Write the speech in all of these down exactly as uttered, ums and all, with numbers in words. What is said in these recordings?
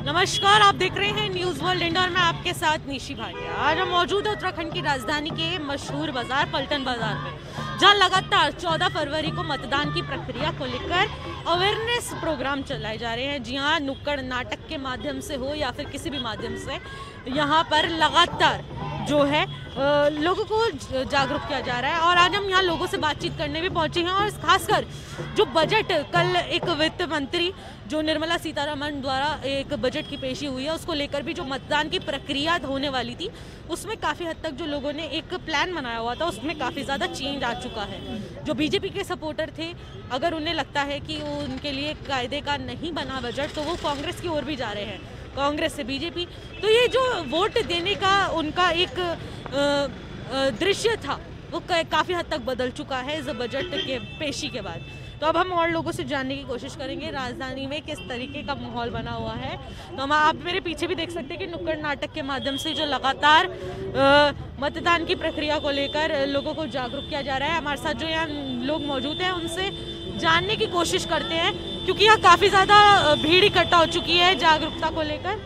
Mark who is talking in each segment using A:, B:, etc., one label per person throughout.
A: नमस्कार, आप देख रहे हैं न्यूज़ वर्ल्ड इंडिया और मैं आपके साथ निशी भाटिया। आज हम मौजूद है उत्तराखंड की राजधानी के मशहूर बाजार पलटन बाजार में, जहां लगातार चौदह फरवरी को मतदान की प्रक्रिया को लेकर अवेयरनेस प्रोग्राम चलाए जा रहे हैं। जी हाँ, नुक्कड़ नाटक के माध्यम से हो या फिर किसी भी माध्यम से यहाँ पर लगातार जो है लोगों को जागरूक किया जा रहा है। और आज हम यहाँ लोगों से बातचीत करने भी पहुँचे हैं और खासकर जो बजट कल एक वित्त मंत्री जो निर्मला सीतारमण द्वारा एक बजट की पेशी हुई है उसको लेकर भी जो मतदान की प्रक्रिया होने वाली थी उसमें काफ़ी हद तक जो लोगों ने एक प्लान बनाया हुआ था उसमें काफ़ी ज़्यादा चेंज आ चुका है। जो बीजेपी के सपोर्टर थे, अगर उन्हें लगता है कि वो उनके लिए कायदे का नहीं बना बजट तो वो कांग्रेस की ओर भी जा रहे हैं, कांग्रेस से बीजेपी। तो ये जो वोट देने का उनका एक दृश्य था वो काफ़ी हद तक बदल चुका है इस बजट के पेशी के बाद। तो अब हम और लोगों से जानने की कोशिश करेंगे राजधानी में किस तरीके का माहौल बना हुआ है। तो हम आप मेरे पीछे भी देख सकते हैं कि नुक्कड़ नाटक के माध्यम से जो लगातार मतदान की प्रक्रिया को लेकर लोगों को जागरूक किया जा रहा है। हमारे साथ जो यहाँ लोग मौजूद हैं उनसे जानने की कोशिश करते हैं, क्योंकि यहाँ काफ़ी ज़्यादा भीड़ इकट्ठा हो चुकी है जागरूकता को लेकर।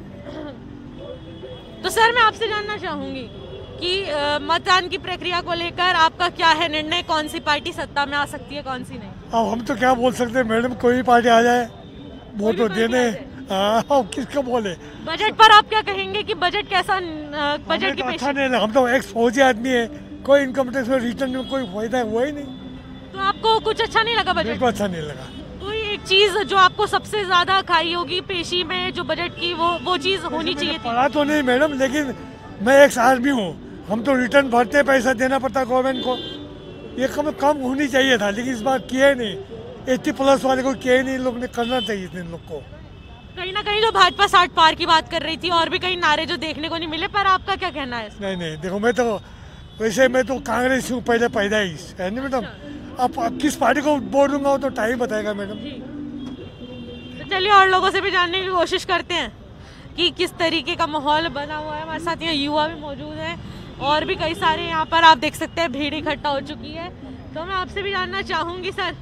A: तो सर, मैं आपसे जानना चाहूँगी कि मतदान की प्रक्रिया को लेकर आपका क्या है निर्णय, कौन सी पार्टी सत्ता में आ सकती है, कौन सी नहीं?
B: अब हम तो क्या बोल सकते हैं मैडम, कोई पार्टी आ जाए वोट तो देने, किसको बोले।
A: बजट पर आप क्या कहेंगे कि बजट कैसा, बजट की
B: तो अच्छा नहीं, हम तो एक्स फौजी आदमी है, कोई इनकम टैक्स में रिटर्न में कोई फायदा है वो ही नहीं।
A: तो आपको कुछ अच्छा नहीं लगा बजट?
B: बिल्कुल अच्छा नहीं लगा।
A: कोई एक चीज जो आपको सबसे ज्यादा खाई होगी पेशी में जो बजट की, वो वो चीज होनी चाहिए थी?
B: पढ़ा तो नहीं मैडम, लेकिन मैं एक आदमी हूँ, हम तो रिटर्न भरते, पैसा देना पड़ता गवर्नमेंट को, ये कम कम होनी चाहिए था, लेकिन इस बार किया नहीं। एट्टी प्लस वाले को किया नहीं, लोग ने करना चाहिए इन लोग को।
A: कहीं ना कहीं जो भाजपा साठ पार की बात कर रही थी और भी कई नारे जो देखने को नहीं मिले, पर आपका क्या कहना है?
B: नहीं नहीं, देखो मैं तो वैसे मैं तो कांग्रेस हूँ पहले पैदा ही है ना मैडम। अब किस पार्टी को वोट दूंगा वो तो टाइम बताएगा मैडम।
A: तो चलिए और लोगों से भी जानने की कोशिश करते हैं कि किस तरीके का माहौल बना हुआ है। हमारे साथ यहाँ युवा भी मौजूद हैं और भी कई सारे यहाँ पर आप देख सकते हैं भीड़ इकट्ठा हो चुकी है। तो मैं आपसे भी जानना चाहूँगी सर,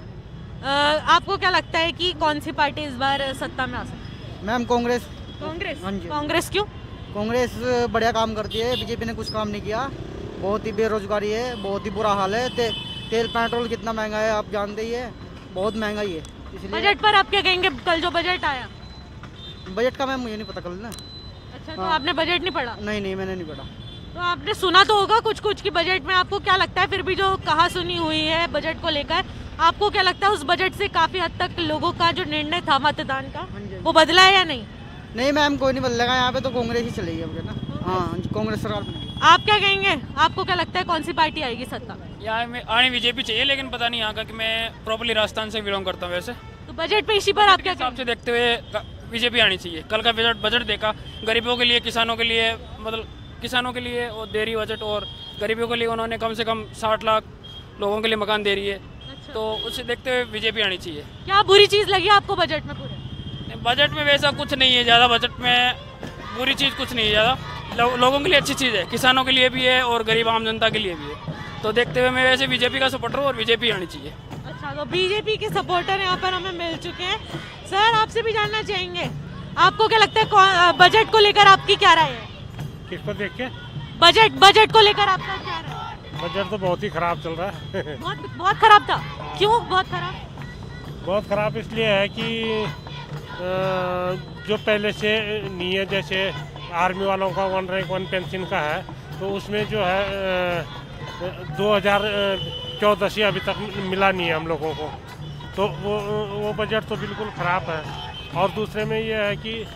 A: आपको क्या लगता है कि कौन सी पार्टी इस बार सत्ता में आ सकती है?
C: मैम कांग्रेस।
A: कांग्रेस?
C: हाँ जी।
A: कांग्रेस क्यों?
C: कांग्रेस बढ़िया काम करती है, बीजेपी ने कुछ काम नहीं किया, बहुत ही बेरोजगारी है, बहुत ही बुरा हाल है। ते, तेल पेट्रोल कितना महंगा है आप जानते ही है, बहुत महंगाई है। इसलिए
A: बजट पर आप क्या कहेंगे, कल जो बजट आया?
C: बजट का मैम मुझे नहीं पता कल ना।
A: अच्छा, तो आपने बजट नहीं पढ़ा?
C: नहीं नहीं, मैंने नहीं पढ़ा।
A: तो आपने सुना तो होगा कुछ कुछ की बजट में, आपको क्या लगता है फिर भी जो कहा सुनी हुई है बजट को लेकर, आपको क्या लगता है उस बजट से काफी हद तक लोगों का जो निर्णय था मतदान का वो बदला है या नहीं?
C: नहीं मैम, कोई नहीं बदलेगा, यहाँ पे तो कांग्रेस ही चलेगी अब ना। हाँ, कांग्रेस सरकार बनेगी।
A: आप क्या कहेंगे, आपको क्या लगता है कौन सी पार्टी आएगी सत्ता में?
D: यहाँ में आने बीजेपी चाहिए, लेकिन पता नहीं यहाँ का, कि मैं प्रॉपर्ली राजस्थान से बिलोंग करता हूँ। वैसे
A: तो बजट पेशी पर आप क्या
D: हिसाब से देखते हुए बीजेपी आनी चाहिए। कल का बजट बजट देखा, गरीबों के लिए, किसानों के लिए, मतलब किसानों के लिए और दे रही बजट, और गरीबों के लिए उन्होंने कम से कम साठ लाख लोगों के लिए मकान दे रही है। अच्छा। तो उसे देखते हुए बीजेपी आनी चाहिए।
A: क्या बुरी चीज़ लगी आपको बजट में? पूरे
D: बजट में वैसा कुछ नहीं है ज़्यादा, बजट में बुरी चीज़ कुछ नहीं है ज़्यादा, लो, लोगों के लिए अच्छी चीज़ है, किसानों के लिए भी है और गरीब आम जनता के लिए भी है। तो देखते हुए मैं वैसे बीजेपी का सपोर्टर हूँ और बीजेपी आनी चाहिए।
A: अच्छा, तो बीजेपी के सपोर्टर यहाँ पर हमें मिल चुके हैं। सर, आपसे भी जानना चाहेंगे, आपको क्या लगता है बजट को लेकर आपकी क्या राय है?
B: किसको देख के?
A: बजट बजट को लेकर आपका क्या राय है?
B: बजट तो बहुत ही खराब चल रहा है।
A: बहुत बहुत खराब था? क्यों बहुत खराब?
B: बहुत खराब इसलिए है कि जो पहले से नहीं है, जैसे आर्मी वालों का वन रैंक वन पेंशन का है, तो उसमें जो है दो हज़ार चौदह से अभी तक मिला नहीं है हम लोगों को, तो वो वो बजट तो बिल्कुल ख़राब है। और दूसरे में ये है कि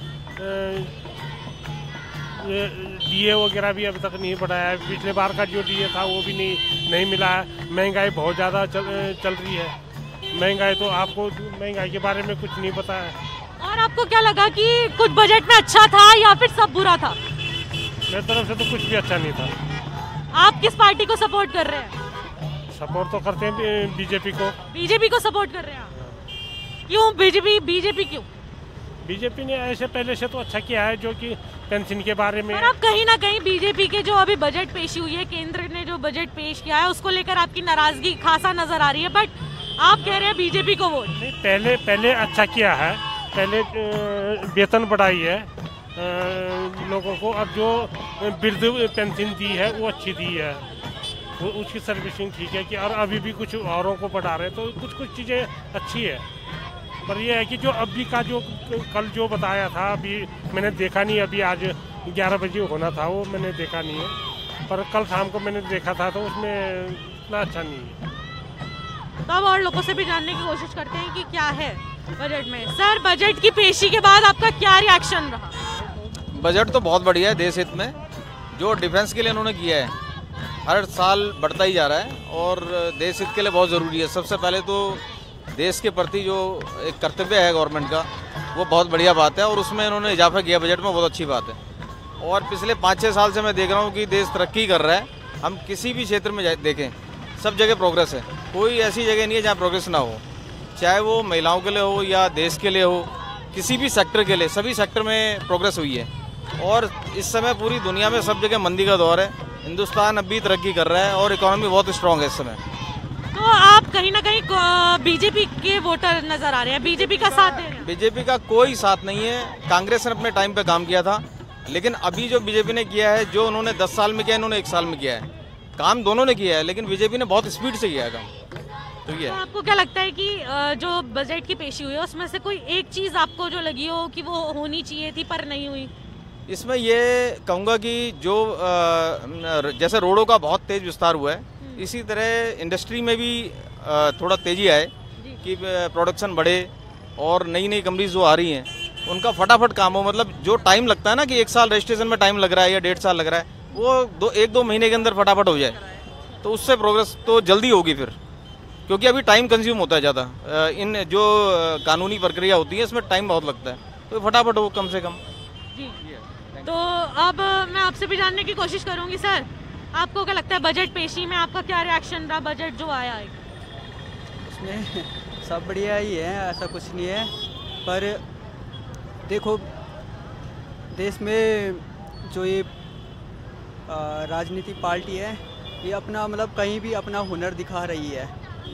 B: डीए वगैरह भी अभी तक नहीं बढ़ाया है, पिछले बार का जो डीए था वो भी नहीं नहीं मिला है। महंगाई बहुत ज़्यादा चल चल रही है, महंगाई तो आपको महंगाई के बारे में कुछ नहीं पता है।
A: और आपको क्या लगा कि कुछ बजट में अच्छा था या फिर सब बुरा था?
B: मेरी तरफ से तो कुछ भी अच्छा नहीं था।
A: आप किस पार्टी को सपोर्ट कर रहे हैं?
B: सपोर्ट तो करते हैं बीजेपी को।
A: बीजेपी को सपोर्ट कर रहे हैं? क्यों बीजेपी? बीजेपी क्यों?
B: बीजेपी ने ऐसे पहले से तो अच्छा किया है, जो कि पेंशन के बारे में।
A: पर अब कहीं ना कहीं बीजेपी के जो अभी बजट पेश हुई है, केंद्र ने जो बजट पेश किया है उसको लेकर आपकी नाराजगी खासा नजर आ रही है, बट आप कह रहे हैं बीजेपी को वोट।
B: नहीं, पहले पहले अच्छा किया है, पहले अ, वेतन बढ़ाई है अ, लोगों को, अब जो वृद्ध पेंशन दी है वो अच्छी दी है, वो उसकी सर्विसिंग ठीक है कि, और अभी भी कुछ औरों को बढ़ा रहे हैं, तो कुछ कुछ चीज़ें अच्छी है। पर यह है कि जो अभी का जो कल जो बताया था, अभी मैंने देखा नहीं, अभी आज ग्यारह बजे होना था वो मैंने देखा नहीं है, पर कल शाम को मैंने देखा था तो उसमें इतना अच्छा नहीं है।
A: तो अब और लोगों से भी जानने की कोशिश करते हैं कि क्या है बजट में। सर, बजट की पेशी के बाद आपका क्या रिएक्शन रहा?
E: बजट तो बहुत बढ़िया है देश हित में, जो डिफेंस के लिए उन्होंने किया है हर साल बढ़ता ही जा रहा है और देश हित के लिए बहुत ज़रूरी है। सबसे पहले तो देश के प्रति जो एक कर्तव्य है गवर्नमेंट का, वो बहुत बढ़िया बात है और उसमें इन्होंने इजाफा किया बजट में, बहुत अच्छी बात है। और पिछले पाँच छः साल से मैं देख रहा हूँ कि देश तरक्की कर रहा है। हम किसी भी क्षेत्र में देखें, सब जगह प्रोग्रेस है, कोई ऐसी जगह नहीं है जहाँ प्रोग्रेस ना हो, चाहे वो महिलाओं के लिए हो या देश के लिए हो, किसी भी सेक्टर के लिए, सभी सेक्टर में प्रोग्रेस हुई है। और इस समय पूरी दुनिया में सब जगह मंदी का दौर है, हिंदुस्तान अब भी तरक्की कर रहा है और इकोनॉमी बहुत स्ट्रांग है इस समय।
A: तो आप कहीं ना कहीं बीजेपी के वोटर नजर आ रहे हैं, बीजेपी का साथ दे रहे हैं?
E: बीजेपी का कोई साथ नहीं है। कांग्रेस ने अपने टाइम पे काम किया था, लेकिन अभी जो बीजेपी ने किया है, जो उन्होंने दस साल में किया है, इन्होंने एक साल में किया है। काम दोनों ने किया है, लेकिन बीजेपी ने बहुत स्पीड से किया है काम। तो ये
A: तो आपको क्या लगता है कि जो बजट की पेशी हुई है उसमें से कोई एक चीज आपको जो लगी हो कि वो होनी चाहिए थी पर नहीं हुई?
E: इसमें ये कहूँगा कि जो जैसे रोडों का बहुत तेज विस्तार हुआ है, इसी तरह इंडस्ट्री में भी थोड़ा तेजी आए कि प्रोडक्शन बढ़े और नई नई कंपनीज जो आ रही हैं उनका फटाफट काम हो। मतलब जो टाइम लगता है ना कि एक साल रजिस्ट्रेशन में टाइम लग रहा है या डेढ़ साल लग रहा है, वो दो एक दो महीने के अंदर फटाफट हो जाए, तो उससे प्रोग्रेस तो जल्दी होगी फिर, क्योंकि अभी टाइम कंज्यूम होता है ज़्यादा। इन जो कानूनी प्रक्रिया होती है इसमें टाइम बहुत लगता है, तो फटाफट हो कम से कम।
A: जी। तो अब मैं आपसे भी जानने की कोशिश करूंगी। सर, आपको क्या लगता है बजट पेशी में आपका क्या रिएक्शन रहा? बजट जो आया है
F: उसमें सब बढ़िया ही है, ऐसा कुछ नहीं है। पर देखो, देश में जो ये राजनीतिक पार्टी है, ये अपना मतलब कहीं भी अपना हुनर दिखा रही है,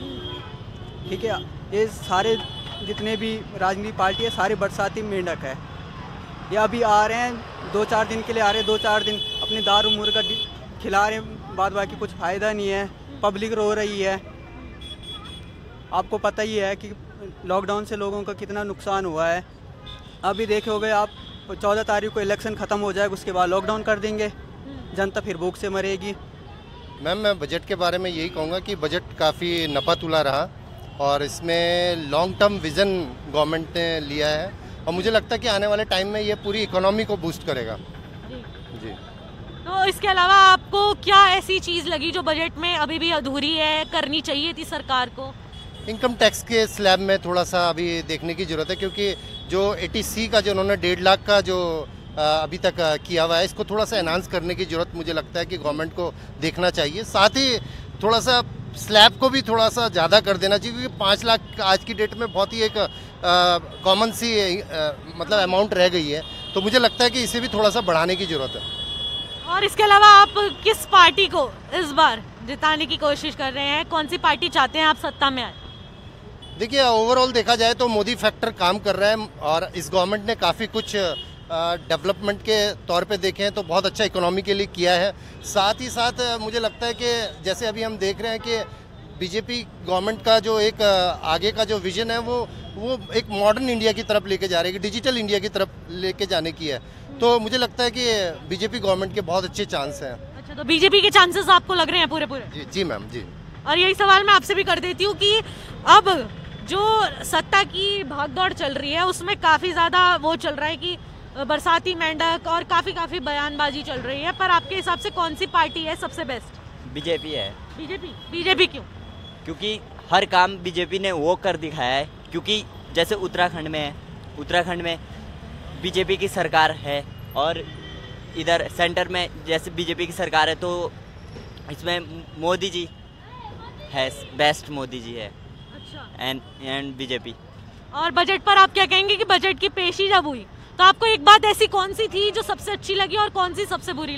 F: ठीक है। ये सारे जितने भी राजनीतिक पार्टी है, सारे बरसाती मेंढक है। ये अभी आ रहे हैं, दो चार दिन के लिए आ रहे हैं, दो चार दिन अपने दारू मुर्गा खिला रहे हैं, बाद बाकी कुछ फ़ायदा नहीं है, पब्लिक रो रही है। आपको पता ही है कि लॉकडाउन से लोगों का कितना नुकसान हुआ है। अभी देखे होगे आप, चौदह तारीख को इलेक्शन ख़त्म हो जाएगा, उसके बाद लॉकडाउन कर देंगे, जनता फिर भूख से मरेगी।
G: मैम, मैं बजट के बारे में यही कहूँगा कि बजट काफ़ी नपा तुला रहा और इसमें लॉन्ग टर्म विज़न गवर्नमेंट ने लिया है और मुझे लगता है कि आने वाले टाइम में ये पूरी इकोनॉमी को बूस्ट करेगा। जी।
A: तो इसके अलावा आपको क्या ऐसी चीज़ लगी जो बजट में अभी भी अधूरी है, करनी चाहिए थी सरकार को?
G: इनकम टैक्स के स्लैब में थोड़ा सा अभी देखने की ज़रूरत है, क्योंकि जो एटी सी का जो उन्होंने डेढ़ लाख का जो अभी तक किया हुआ है, इसको थोड़ा सा एनहांस करने की ज़रूरत मुझे लगता है कि गवर्नमेंट को देखना चाहिए। साथ ही थोड़ा सा स्लैब को भी थोड़ा सा ज़्यादा कर देना चाहिए, क्योंकि पाँच लाख आज की डेट में बहुत ही एक कॉमन सी आ, मतलब अमाउंट रह गई है, तो मुझे लगता है कि इसे भी थोड़ा सा बढ़ाने की ज़रूरत है।
A: और इसके अलावा आप किस पार्टी को इस बार जिताने की कोशिश कर रहे हैं? कौन सी पार्टी चाहते हैं आप सत्ता में आए?
G: देखिए, ओवरऑल देखा जाए तो मोदी फैक्टर काम कर रहा है और इस गवर्नमेंट ने काफ़ी कुछ डेवलपमेंट के तौर पे देखे हैं तो बहुत अच्छा इकोनॉमी के लिए किया है। साथ ही साथ मुझे लगता है कि जैसे अभी हम देख रहे हैं कि बीजेपी गवर्नमेंट का जो एक आगे का जो विजन है वो वो एक मॉडर्न इंडिया की तरफ लेके जा रही है, डिजिटल इंडिया की तरफ लेके जाने की है, तो मुझे लगता है कि बीजेपी गवर्नमेंट के बहुत अच्छे चांस हैं।
A: अच्छा, तो बीजेपी के चांसेस आपको लग रहे हैं पूरे पूरे?
G: जी जी मैम, जी।
A: और यही सवाल मैं आपसे भी कर देती हूँ कि अब जो सत्ता की भागदौड़ चल रही है उसमें काफ़ी ज़्यादा वो चल रहा है कि बरसाती मेंढक और काफ़ी काफ़ी बयानबाजी चल रही है, पर आपके हिसाब से कौन सी पार्टी है सबसे बेस्ट?
H: बीजेपी है।
A: बीजेपी? बीजेपी क्यों?
H: क्योंकि हर काम बीजेपी ने वो कर दिखाया है। क्योंकि जैसे उत्तराखंड में है, उत्तराखंड में बीजेपी की सरकार है और इधर सेंटर में जैसे बीजेपी की सरकार है, तो इसमें मोदी जी है, बेस्ट मोदी जी है।
A: अच्छा।
H: And and BJP.
A: और बजट पर आप क्या कहेंगे कि बजट की पेशी जब हुई तो आपको एक बात ऐसी कौन सी थी जो सबसे अच्छी लगी और कौन सी सबसे बुरी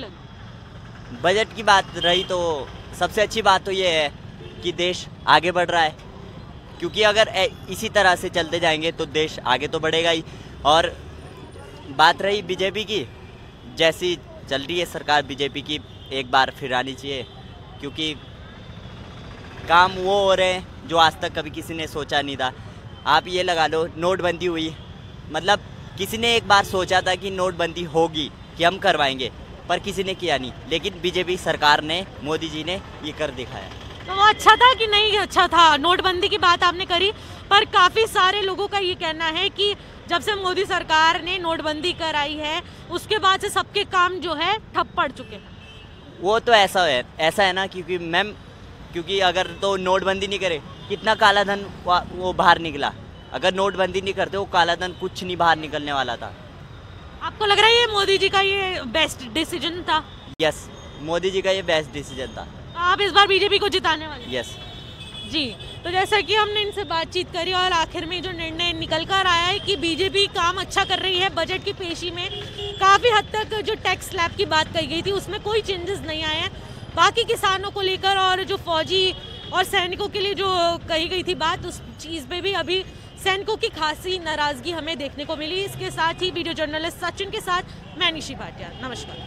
A: लगी?
H: बजट की बात रही तो सबसे अच्छी बात तो ये है कि देश आगे बढ़ रहा है क्योंकि अगर ए- इसी तरह से चलते जाएंगे तो देश आगे तो बढ़ेगा ही। और बात रही बीजेपी की, जैसी चल रही है सरकार बीजेपी की, एक बार फिर आनी चाहिए, क्योंकि काम वो हो रहे हैं जो आज तक कभी किसी ने सोचा नहीं था। आप ये लगा लो, नोटबंदी हुई, मतलब किसी ने एक बार सोचा था कि नोटबंदी होगी, कि हम करवाएंगे, पर किसी ने किया नहीं, लेकिन बीजेपी सरकार ने, मोदी जी ने ये कर दिखाया।
A: तो वो अच्छा था कि नहीं अच्छा था? नोटबंदी की बात आपने करी, पर काफ़ी सारे लोगों का ये कहना है कि जब से मोदी सरकार ने नोटबंदी कराई है उसके बाद से सबके काम जो है ठप पड़ चुके हैं।
H: वो तो ऐसा है ऐसा है ना, क्योंकि मैम, क्योंकि अगर तो नोटबंदी नहीं करे, कितना काला धन वा- वो बाहर निकला। अगर नोटबंदी नहीं करते वो काला धन कुछ नहीं बाहर निकलने वाला था।
A: आपको लग रहा है ये मोदी जी का ये बेस्ट डिसीजन था?
H: यस, मोदी जी का ये बेस्ट डिसीजन था।
A: आप इस बार बीजेपी को जिताने वाले हैं?
H: यस
A: जी, तो जैसा कि हमने इनसे बातचीत करी और आखिर में जो निर्णय निकल कर आया है कि बीजेपी काम अच्छा कर रही है। बजट की पेशी में काफ़ी हद तक जो टैक्स स्लैब की बात कही गई थी उसमें कोई चेंजेस नहीं आए हैं। बाकी किसानों को लेकर और जो फौजी और सैनिकों के लिए जो कही गई थी बात, उस चीज़ पे भी अभी सैनिकों की खासी नाराज़गी हमें देखने को मिली। इसके साथ ही वीडियो जर्नलिस्ट सचिन के साथ मैं निशी भाटिया, नमस्कार।